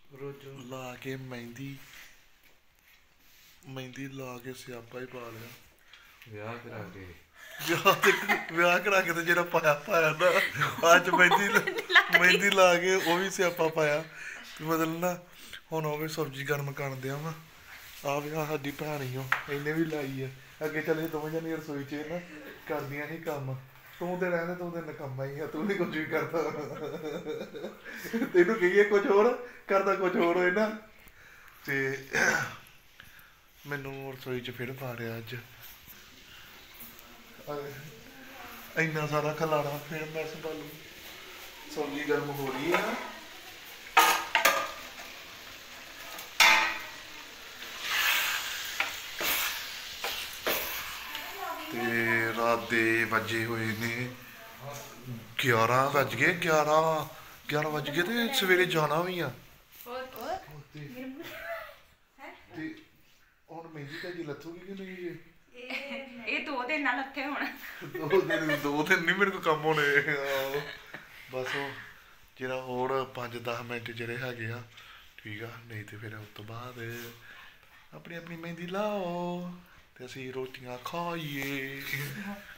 ला के मेहंदी मेहंदी ला के स्यापा ही पा लिया ਵਿਆਹ ਕਰਾ ਕੇ ਵਿਆਹ ਕਰਾ ਕੇ ਤੇ ਜਿਹੜਾ ਪਾਇਆ ਪਾਇਆ ਨਾ ਅੱਜ ਮਹਿੰਦੀ ਲਾ ਕੇ ਉਹ ਵੀ ਸਿਆਪਾ ਪਾਇਆ ਮਤਲਬ ਨਾ ਹੁਣ ਉਹ ਵੀ ਸਬਜ਼ੀ ਗਰਮ ਕਰਨ ਦਿਆ ਵਾ ਆ ਵੀ ਸਾਡੀ ਭੈਣ ਹੀ ਉਹ ਇਹਨੇ ਵੀ ਲਾਈ ਆ ਅੱਗੇ ਚੱਲੇ ਦੋਵੇਂ ਜਣੇ ਰਸੋਈ 'ਚ ਨਾ ਕਰਦੀਆਂ ਸੀ ਕੰਮ ਤੂੰ ਤੇ ਰਹਿੰਦੇ ਤੂੰ ਤੇ ਨਕੰਮਾ ਹੀ ਆ ਤੂੰ ਨਹੀਂ ਕੁਝ ਵੀ ਕਰਦਾ ਤੈਨੂੰ ਕਹੀਏ ਕੁਝ ਹੋਰ ਕਰਦਾ ਕੁਝ ਹੋਰ ਹੋਏ ਨਾ ਤੇ ਮੈਨੂੰ ਰਸੋਈ 'ਚ ਫਿਰ ਪਾ ਰਿਹਾ ਅੱਜ ਇੰਨਾ ਸਾਰਾ ਖਲਾਰਾ ਫਿਰ ਮੈਂ ਸੰਭਾਲੂ ਸਬਜ਼ੀ ਗਰਮ ਹੋ ਰਹੀ ਹੈ ਤੇ ਰਾਤ ਦੇ ਵੱਜੇ ਹੋਏ ਨੇ 11 ਵੱਜ ਗਏ 11 ਵੱਜ ਗਏ ਤੇ ਸਵੇਰੇ ਜਾਣਾ ਵੀ ਆ ਤੇ ਹੁਣ ਮਹਿੰਦੀ ਤਾਂ ਜੀ ਲੱਥੂਗੀ ਕਿ ਨਹੀਂ ਜੀ ਇਹ 2 ਦਿਨ ਨਾਲ ਲੱਥੇ ਹੁਣ 2 ਦਿਨ ਨਹੀਂ ਮੇਰੇ ਕੋਲ ਕੰਮ ਹੋਣੇ ਬਸ ਉਹ ਜਿਹੜਾ ਹੋਰ 5-10 ਮਿੰਟ ਜਿਹੜੇ ਹੈਗੇ ਆ ਠੀਕ ਆ ਨਹੀਂ ਤੇ ਫਿਰ ਉਸ ਤੋਂ ਬਾਅਦ ਆਪਣੀ ਆਪਣੀ ਮਹਿੰਦੀ ਲਾਓ ਤੇ ਅਸੀਂ ਰੋਟੀਆਂ ਖਾਈਏ